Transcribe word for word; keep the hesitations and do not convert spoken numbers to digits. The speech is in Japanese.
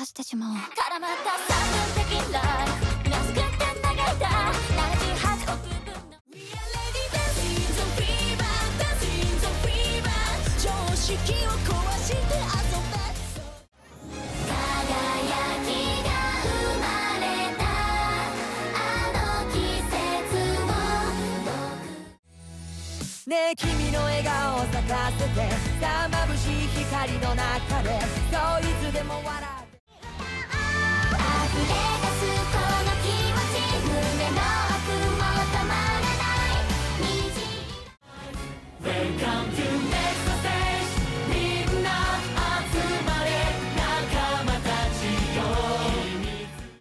してしまおう。 絡まったさんぶん的ライフうなずくって嘆いたななじゅうはちおくぶんの We are lady dancing the fever dancing the fever 常識を壊して遊べ輝きが生まれたあの季節を僕ねえ君の笑顔を咲かせてさあ眩しい光の中でそういつでも笑って溢れ出す声